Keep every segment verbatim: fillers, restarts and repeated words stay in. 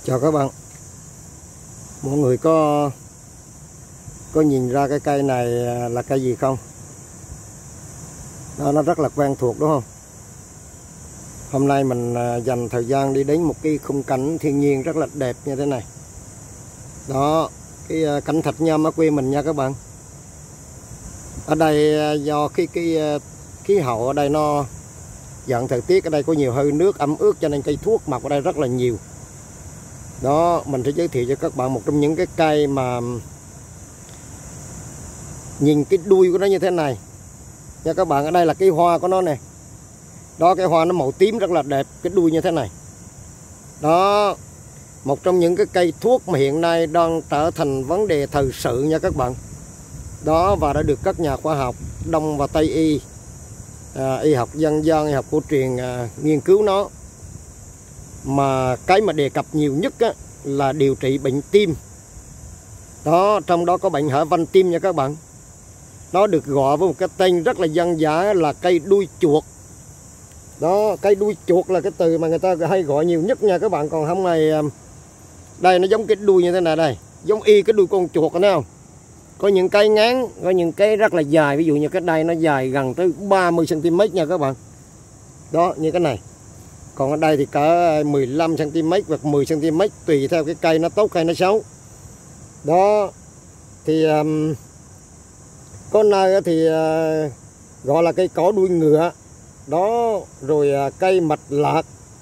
Chào các bạn. Mọi người có có nhìn ra cái cây này là cây gì không? Đó, nó rất là quen thuộc đúng không? Hôm nay mình dành thời gian đi đến một cái khung cảnh thiên nhiên rất là đẹp như thế này. Đó, cái cảnh Thạch Nhâm ở quê mình nha các bạn. Ở đây do cái cái khí hậu ở đây nó dạng thời tiết ở đây có nhiều hơi nước ẩm ướt cho nên cây thuốc mọc ở đây rất là nhiều. Đó, mình sẽ giới thiệu cho các bạn một trong những cái cây mà nhìn cái đuôi của nó như thế này nha các bạn. Ở đây là cái hoa của nó nè. Đó, cái hoa nó màu tím rất là đẹp, cái đuôi như thế này. Đó, một trong những cái cây thuốc mà hiện nay đang trở thành vấn đề thời sự nha các bạn. Đó, và đã được các nhà khoa học Đông và Tây y, à, y học dân gian, y học cổ truyền à, nghiên cứu nó. Mà cái mà đề cập nhiều nhất á, là điều trị bệnh tim. Đó, trong đó có bệnh hở van tim nha các bạn. Nó được gọi với một cái tên rất là dân dã là cây đuôi chuột. Đó, cây đuôi chuột là cái từ mà người ta hay gọi nhiều nhất nha các bạn. Còn hôm nay đây nó giống cái đuôi như thế này đây, giống y cái đuôi con chuột, thấy không? Có những cây ngắn, có những cái rất là dài. Ví dụ như cái đây nó dài gần tới ba mươi xăng ti mét nha các bạn. Đó, như cái này. Còn ở đây thì cỡ mười lăm xăng ti mét hoặc mười xăng ti mét, tùy theo cái cây nó tốt hay nó xấu. Đó, thì um, có nơi thì uh, gọi là cây cỏ đuôi ngựa. Đó, rồi uh, cây mạch lạc.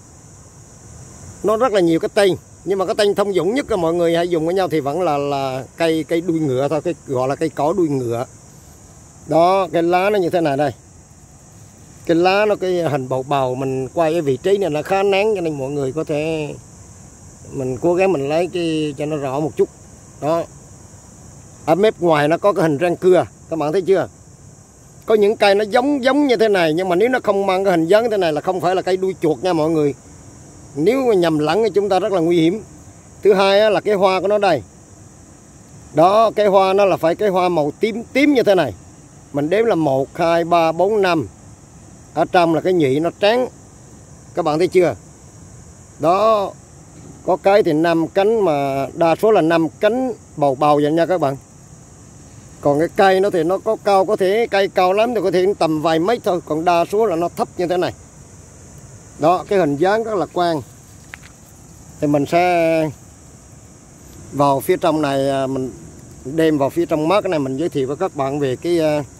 Nó rất là nhiều cái tên, nhưng mà cái tên thông dụng nhất là mọi người hay dùng với nhau thì vẫn là là cây cây đuôi ngựa thôi, cái gọi là cây cỏ đuôi ngựa. Đó, cái lá nó như thế này đây. Cái lá nó cái hình bầu bầu, mình quay cái vị trí này nó khá nắng cho nên mọi người có thể mình cố gắng mình lấy cái cho nó rõ một chút. Đó, ở mép ngoài nó có cái hình răng cưa, các bạn thấy chưa? Có những cây nó giống giống như thế này, nhưng mà nếu nó không mang cái hình dáng thế này là không phải là cây đuôi chuột nha mọi người. Nếu mà nhầm lẫn thì chúng ta rất là nguy hiểm. Thứ hai là cái hoa của nó đây. Đó, cái hoa nó là phải cái hoa màu tím tím như thế này. Mình đếm là một, hai, ba, bốn, năm. Ở trong là cái nhụy nó trắng. Các bạn thấy chưa? Đó, có cái thì năm cánh mà đa số là năm cánh bầu bầu vậy nha các bạn. Còn cái cây nó thì nó có cao, có thể cây cao lắm thì có thể tầm vài mét thôi, còn đa số là nó thấp như thế này. Đó, cái hình dáng rất là quan. Thì mình sẽ vào phía trong này, mình đem vào phía trong mát cái này mình giới thiệu với các bạn về cái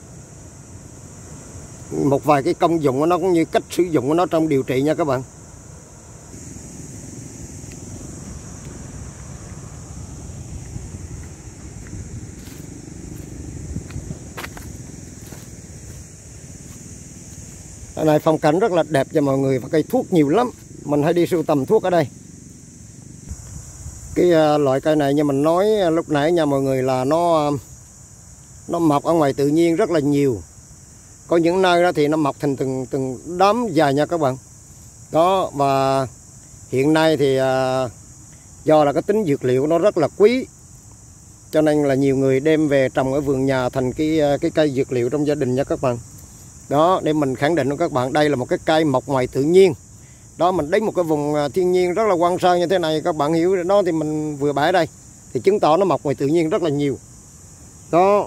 một vài cái công dụng của nó cũng như cách sử dụng của nó trong điều trị nha các bạn. Ở này phong cảnh rất là đẹp cho mọi người và cây thuốc nhiều lắm. Mình hay đi sưu tầm thuốc ở đây. Cái loại cây này như mình nói lúc nãy nha mọi người là nó nó mọc ở ngoài tự nhiên rất là nhiều. Có những nơi đó thì nó mọc thành từng từng đám dài nha các bạn. Đó, và hiện nay thì do là cái tính dược liệu nó rất là quý, cho nên là nhiều người đem về trồng ở vườn nhà thành cái cái cây dược liệu trong gia đình nha các bạn. Đó, để mình khẳng định với các bạn đây là một cái cây mọc ngoài tự nhiên. Đó, mình đến một cái vùng thiên nhiên rất là hoang sơ như thế này, các bạn hiểu đó, thì mình vừa bãi đây thì chứng tỏ nó mọc ngoài tự nhiên rất là nhiều. Đó,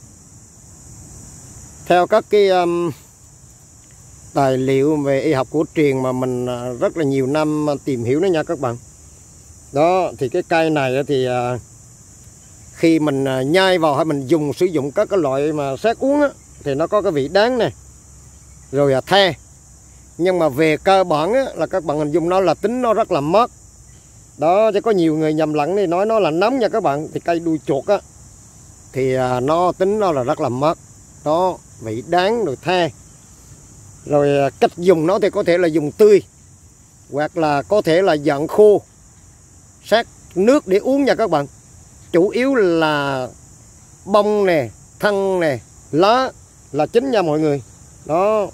theo các cái um, tài liệu về y học cổ truyền mà mình uh, rất là nhiều năm tìm hiểu nó nha các bạn. Đó, thì cái cây này thì uh, khi mình uh, nhai vào hay mình dùng sử dụng các cái loại mà sát uống á, thì nó có cái vị đắng này, rồi uh, the. Nhưng mà về cơ bản á, là các bạn hình dung nó là tính nó rất là mát. Đó, chứ có nhiều người nhầm lẫn thì nói nó là nóng nha các bạn. Thì cây đuôi chuột á thì uh, nó tính nó là rất là mát. Đó, vị đắng rồi the. Rồi cách dùng nó thì có thể là dùng tươi, hoặc là có thể là dạng khô sát nước để uống nha các bạn. Chủ yếu là bông nè, thân nè, lá là chính nha mọi người. Đó,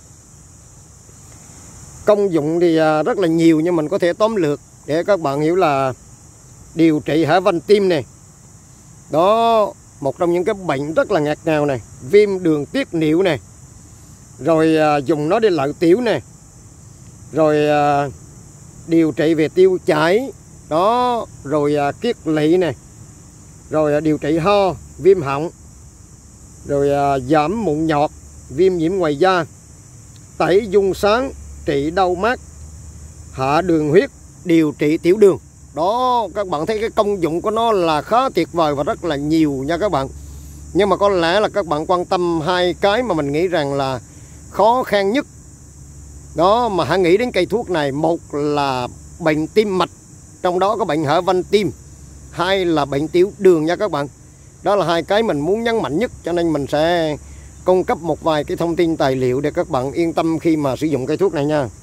công dụng thì rất là nhiều, nhưng mình có thể tóm lược để các bạn hiểu là điều trị hở van tim nè. Đó, một trong những cái bệnh rất là ngặt ngào này, viêm đường tiết niệu nè. Rồi à, dùng nó để lợi tiểu nè. Rồi à, điều trị về tiêu chảy. đó, rồi à, kiết lỵ này, rồi à, điều trị ho, viêm họng, rồi à, giảm mụn nhọt, viêm nhiễm ngoài da, tẩy dung sáng, trị đau mát, hạ đường huyết, điều trị tiểu đường. Đó, các bạn thấy cái công dụng của nó là khá tuyệt vời và rất là nhiều nha các bạn. Nhưng mà có lẽ là các bạn quan tâm hai cái mà mình nghĩ rằng là khó khăn nhất. Đó, mà hãy nghĩ đến cây thuốc này. Một là bệnh tim mạch, trong đó có bệnh hở van tim. Hai là bệnh tiểu đường nha các bạn. Đó là hai cái mình muốn nhấn mạnh nhất, cho nên mình sẽ cung cấp một vài cái thông tin tài liệu để các bạn yên tâm khi mà sử dụng cây thuốc này nha.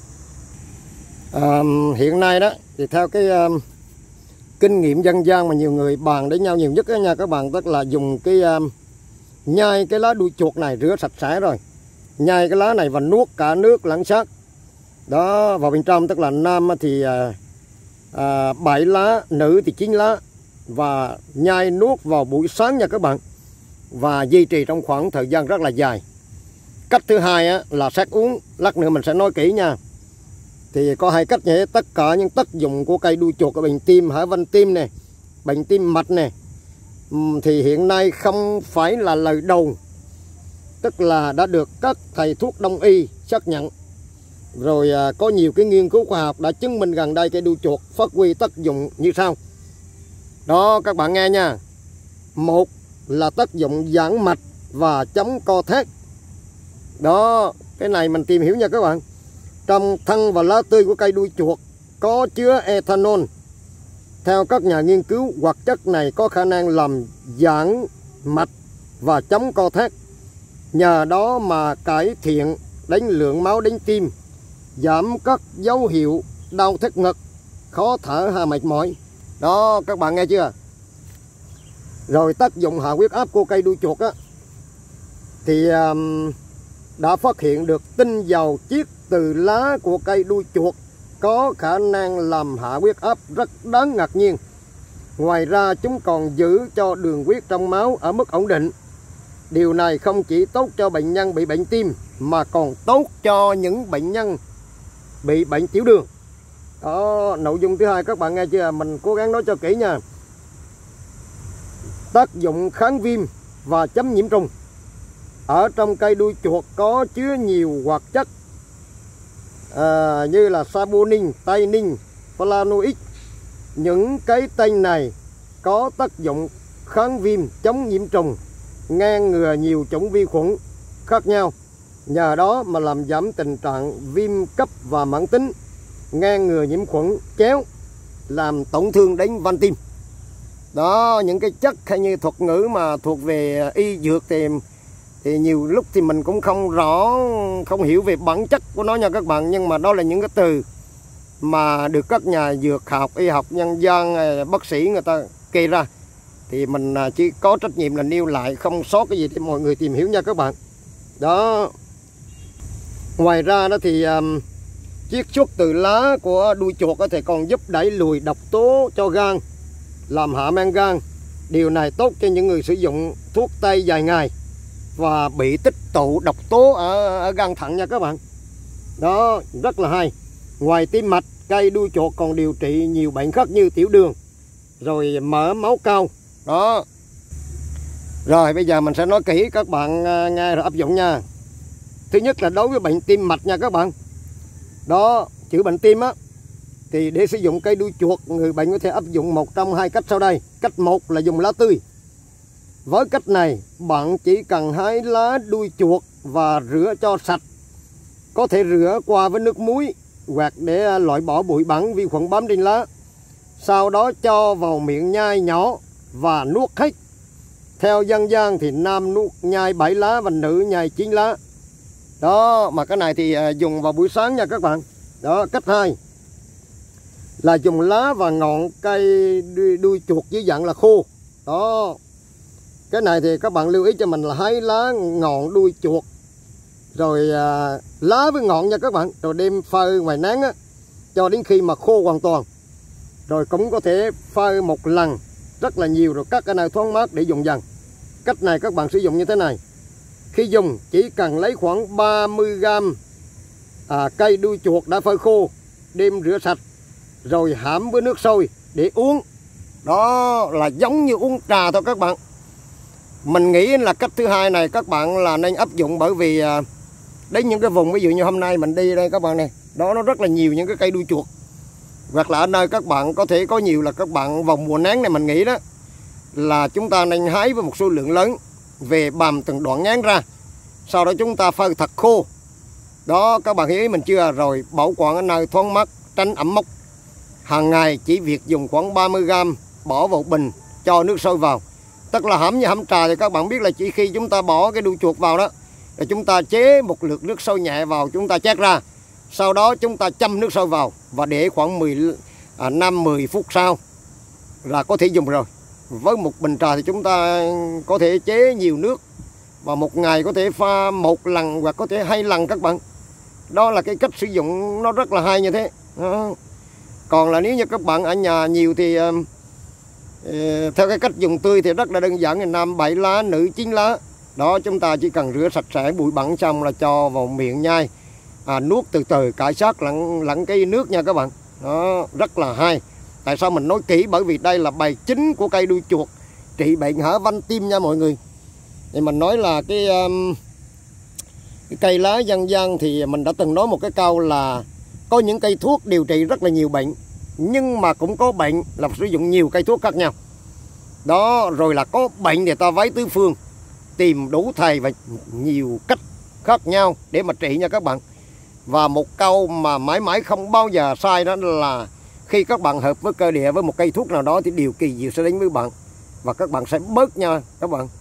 À, hiện nay đó thì theo cái uh, kinh nghiệm dân gian mà nhiều người bàn đến nhau nhiều nhất đó nha các bạn, tức là dùng cái uh, nhai cái lá đuôi chuột này, rửa sạch sẽ rồi nhai cái lá này và nuốt cả nước lẫn xác đó vào bên trong. Tức là nam thì uh, uh, bảy lá, nữ thì chín lá, và nhai nuốt vào buổi sáng nha các bạn, và duy trì trong khoảng thời gian rất là dài. Cách thứ hai á, là sắc uống, lát nữa mình sẽ nói kỹ nha. Thì có hai cách nhé. Tất cả những tác dụng của cây đuôi chuột ở bệnh tim, hở van tim này, bệnh tim mạch này, thì hiện nay không phải là lời đồn, tức là đã được các thầy thuốc đông y xác nhận. Rồi à, có nhiều cái nghiên cứu khoa học đã chứng minh gần đây cây đuôi chuột phát huy tác dụng như sau. Đó các bạn nghe nha. Một là tác dụng giãn mạch và chống co thắt. Đó, cái này mình tìm hiểu nha các bạn. Trong thân và lá tươi của cây đuôi chuột có chứa ethanol. Theo các nhà nghiên cứu, hoạt chất này có khả năng làm giãn mạch và chống co thắt. Nhờ đó mà cải thiện đến lượng máu đến tim, giảm các dấu hiệu đau thắt ngực, khó thở hay mệt mỏi. Đó, các bạn nghe chưa? Rồi tác dụng hạ huyết áp của cây đuôi chuột á, thì um, đã phát hiện được tinh dầu chiết từ lá của cây đuôi chuột có khả năng làm hạ huyết áp rất đáng ngạc nhiên. Ngoài ra chúng còn giữ cho đường huyết trong máu ở mức ổn định. Điều này không chỉ tốt cho bệnh nhân bị bệnh tim mà còn tốt cho những bệnh nhân bị bệnh tiểu đường. Đó, nội dung thứ hai các bạn nghe chưa? Mình cố gắng nói cho kỹ nha. Tác dụng kháng viêm và chống nhiễm trùng. Ở trong cây đuôi chuột có chứa nhiều hoạt chất à, như là saponin, tannin, flavonoid. Những cái tên này có tác dụng kháng viêm, chống nhiễm trùng, ngăn ngừa nhiều chủng vi khuẩn khác nhau. Nhờ đó mà làm giảm tình trạng viêm cấp và mãn tính, ngăn ngừa nhiễm khuẩn chéo, làm tổn thương đến van tim. Đó, những cái chất hay như thuật ngữ mà thuộc về y dược thì thì nhiều lúc thì mình cũng không rõ, không hiểu về bản chất của nó nha các bạn. Nhưng mà đó là những cái từ mà được các nhà dược học, y học nhân gian, bác sĩ người ta kê ra, thì mình chỉ có trách nhiệm là nêu lại, không sót cái gì để mọi người tìm hiểu nha các bạn. Đó, ngoài ra đó thì um, chiết xuất từ lá của đuôi chuột thì còn giúp đẩy lùi độc tố cho gan, làm hạ men gan. Điều này tốt cho những người sử dụng thuốc tây dài ngày và bị tích tụ độc tố ở, ở gan thận nha các bạn. Đó, rất là hay. Ngoài tim mạch, cây đuôi chuột còn điều trị nhiều bệnh khác như tiểu đường, rồi mỡ máu cao. Đó. Rồi bây giờ mình sẽ nói kỹ các bạn nghe rồi áp dụng nha. Thứ nhất là đối với bệnh tim mạch nha các bạn. Đó, chữa bệnh tim á, thì để sử dụng cây đuôi chuột, người bệnh có thể áp dụng một trong hai cách sau đây. Cách một là dùng lá tươi. Với cách này, bạn chỉ cần hái lá đuôi chuột và rửa cho sạch. Có thể rửa qua với nước muối hoặc để loại bỏ bụi bẩn, vi khuẩn bám trên lá. Sau đó cho vào miệng nhai nhỏ và nuốt hết. Theo dân gian thì nam nuốt nhai bảy lá và nữ nhai chín lá. Đó, mà cái này thì dùng vào buổi sáng nha các bạn. Đó, cách hai là dùng lá và ngọn cây đuôi, đuôi chuột dưới dạng là khô. Đó, cái này thì các bạn lưu ý cho mình là hái lá ngọn đuôi chuột, rồi à, lá với ngọn nha các bạn, rồi đem phơi ngoài nắng á, cho đến khi mà khô hoàn toàn. Rồi cũng có thể phơi một lần rất là nhiều, rồi cắt cái này thoáng mát để dùng dần. Cách này các bạn sử dụng như thế này. Khi dùng chỉ cần lấy khoảng ba mươi gam à, cây đuôi chuột đã phơi khô, đem rửa sạch, rồi hãm với nước sôi để uống. Đó là giống như uống trà thôi các bạn. Mình nghĩ là cách thứ hai này các bạn là nên áp dụng, bởi vì đến những cái vùng ví dụ như hôm nay mình đi đây các bạn này, đó nó rất là nhiều những cái cây đuôi chuột. Hoặc là ở nơi các bạn có thể có nhiều là các bạn vào mùa nắng này, mình nghĩ đó là chúng ta nên hái với một số lượng lớn về bằm từng đoạn ngắn ra, sau đó chúng ta phơi thật khô. Đó các bạn hiểu ý mình chưa? Rồi bảo quản ở nơi thoáng mát, tránh ẩm mốc. Hàng ngày chỉ việc dùng khoảng ba mươi gam bỏ vào bình, cho nước sôi vào. Tức là hãm như hãm trà thì các bạn biết là chỉ khi chúng ta bỏ cái đuôi chuột vào đó, rồi chúng ta chế một lượt nước sôi nhẹ vào, chúng ta chát ra. Sau đó chúng ta châm nước sôi vào và để khoảng mười, năm mười phút sau là có thể dùng rồi. Với một bình trà thì chúng ta có thể chế nhiều nước, và một ngày có thể pha một lần hoặc có thể hai lần các bạn. Đó là cái cách sử dụng nó rất là hay như thế. Đó. Còn là nếu như các bạn ở nhà nhiều thì uh, uh, theo cái cách dùng tươi thì rất là đơn giản, nam bảy lá, nữ chín lá. Đó, chúng ta chỉ cần rửa sạch sẽ bụi bẩn xong là cho vào miệng nhai, à, nuốt từ từ, cải sát lẫn lẫn cái nước nha các bạn. Đó, rất là hay. Tại sao mình nói kỹ? Bởi vì đây là bài chính của cây đuôi chuột trị bệnh hở van tim nha mọi người. Thì mình nói là cái, um, cái cây lá dân gian thì mình đã từng nói một cái câu là có những cây thuốc điều trị rất là nhiều bệnh, nhưng mà cũng có bệnh là sử dụng nhiều cây thuốc khác nhau. Đó, rồi là có bệnh thì ta vái tứ phương, tìm đủ thầy và nhiều cách khác nhau để mà trị nha các bạn. Và một câu mà mãi mãi không bao giờ sai đó là khi các bạn hợp với cơ địa với một cây thuốc nào đó thì điều kỳ diệu sẽ đến với bạn, và các bạn sẽ bớt nha các bạn.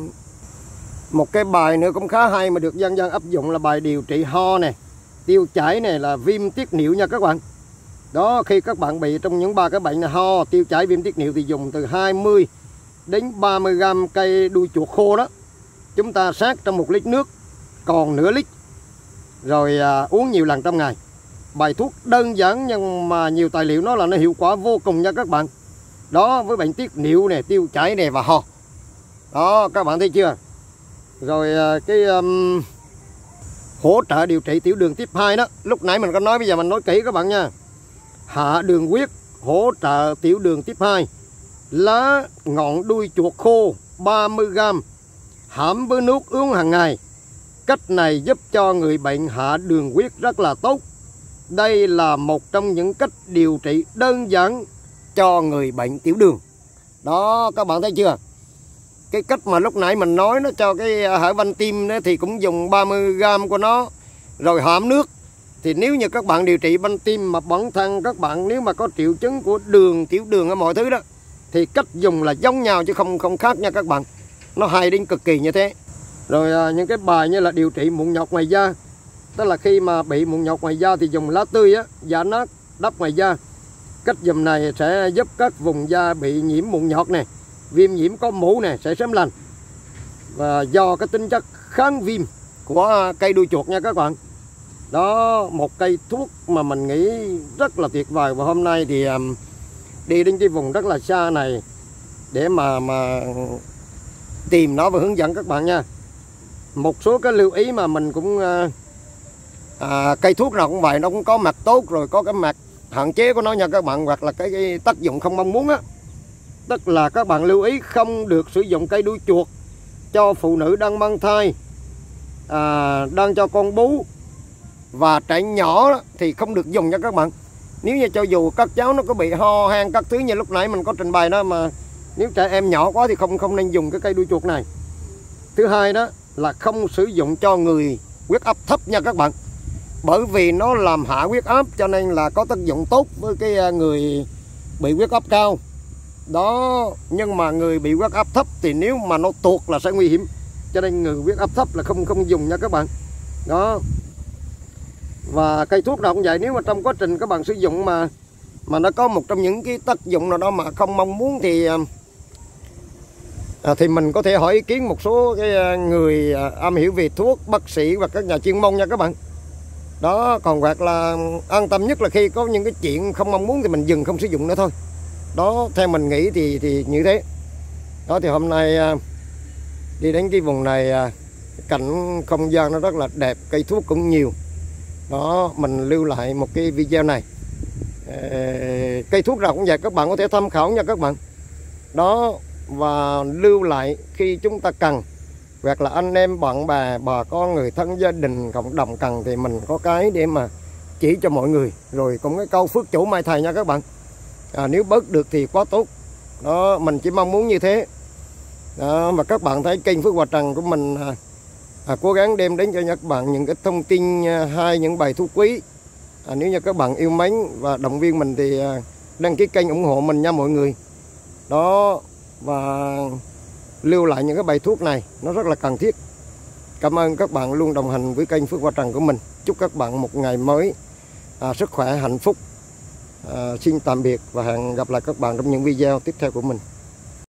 Một cái bài nữa cũng khá hay mà được dân gian áp dụng là bài điều trị ho này, tiêu chảy này, là viêm tiết niệu nha các bạn. Đó, khi các bạn bị trong những ba cái bệnh là ho, tiêu chảy, viêm tiết niệu thì dùng từ hai mươi đến ba mươi gam cây đuôi chuột khô đó, chúng ta sát trong một lít nước còn nửa lít, rồi à, uống nhiều lần trong ngày. Bài thuốc đơn giản nhưng mà nhiều tài liệu nó là nó hiệu quả vô cùng nha các bạn. Đó, với bệnh tiết niệu này, tiêu chảy này và ho. Đó, các bạn thấy chưa? Rồi à, cái um, hỗ trợ điều trị tiểu đường tiếp hai đó, lúc nãy mình có nói, bây giờ mình nói kỹ các bạn nha. Hạ đường huyết, hỗ trợ tiểu đường tiếp hai, lá ngọn đuôi chuột khô ba mươi gam, hãm với nước uống hàng ngày. Cách này giúp cho người bệnh hạ đường huyết rất là tốt. Đây là một trong những cách điều trị đơn giản cho người bệnh tiểu đường. Đó, các bạn thấy chưa? Cái cách mà lúc nãy mình nói nó cho cái hở van tim đó, thì cũng dùng ba mươi gam của nó rồi hãm nước. Thì nếu như các bạn điều trị van tim mà bản thân các bạn nếu mà có triệu chứng của đường, tiểu đường ở mọi thứ đó, thì cách dùng là giống nhau chứ không không khác nha các bạn. Nó hay đến cực kỳ như thế. Rồi à, những cái bài như là điều trị mụn nhọt ngoài da, tức là khi mà bị mụn nhọt ngoài da thì dùng lá tươi á, giã nát đắp ngoài da. Cách dùng này sẽ giúp các vùng da bị nhiễm mụn nhọt này, viêm nhiễm có mủ này sẽ sớm lành. Và do cái tính chất kháng viêm của cây đuôi chuột nha các bạn. Đó, một cây thuốc mà mình nghĩ rất là tuyệt vời. Và hôm nay thì um, đi đến cái vùng rất là xa này để mà mà tìm nó và hướng dẫn các bạn nha. Một số cái lưu ý mà mình cũng uh, à, cây thuốc nào cũng vậy, nó cũng có mặt tốt rồi có cái mặt hạn chế của nó nha các bạn, hoặc là cái, cái tác dụng không mong muốn á. Tức là các bạn lưu ý không được sử dụng cây đuôi chuột cho phụ nữ đang mang thai, à, đang cho con bú và trẻ nhỏ đó, thì không được dùng nha các bạn. Nếu như cho dù các cháu nó có bị ho han các thứ như lúc nãy mình có trình bày đó, mà nếu trẻ em nhỏ quá thì không không nên dùng cái cây đuôi chuột này. Thứ hai đó là không sử dụng cho người huyết áp thấp nha các bạn, bởi vì nó làm hạ huyết áp, cho nên là có tác dụng tốt với cái người bị huyết áp cao đó. Nhưng mà người bị huyết áp thấp thì nếu mà nó tuột là sẽ nguy hiểm, cho nên người huyết áp thấp là không không dùng nha các bạn. Đó. Và cây thuốc nào cũng vậy, nếu mà trong quá trình các bạn sử dụng mà mà nó có một trong những cái tác dụng nào đó mà không mong muốn thì à, thì mình có thể hỏi ý kiến một số cái người am hiểu về thuốc, bác sĩ và các nhà chuyên môn nha các bạn. Đó, còn hoặc là an tâm nhất là khi có những cái chuyện không mong muốn thì mình dừng không sử dụng nữa thôi. Đó, theo mình nghĩ thì thì như thế. Đó, thì hôm nay đi đến cái vùng này, cảnh không gian nó rất là đẹp, cây thuốc cũng nhiều. Đó, mình lưu lại một cái video này cây thuốc nào cũng vậy, các bạn có thể tham khảo nha các bạn. Đó, và lưu lại khi chúng ta cần, hoặc là anh em bạn bè, bà con, người thân, gia đình, cộng đồng cần thì mình có cái để mà chỉ cho mọi người. Rồi cũng cái câu phước chủ mai thầy nha các bạn. À, nếu bớt được thì quá tốt. Đó, mình chỉ mong muốn như thế. Đó, mà các bạn thấy kênh Phước Hòa Trần của mình à, à, cố gắng đem đến cho các bạn những cái thông tin à, hay, những bài thuốc quý. À, nếu như các bạn yêu mến và động viên mình thì à, đăng ký kênh ủng hộ mình nha mọi người. Đó, và lưu lại những cái bài thuốc này nó rất là cần thiết. Cảm ơn các bạn luôn đồng hành với kênh Phước Hòa Trần của mình. Chúc các bạn một ngày mới à, sức khỏe, hạnh phúc. À, xin tạm biệt và hẹn gặp lại các bạn trong những video tiếp theo của mình.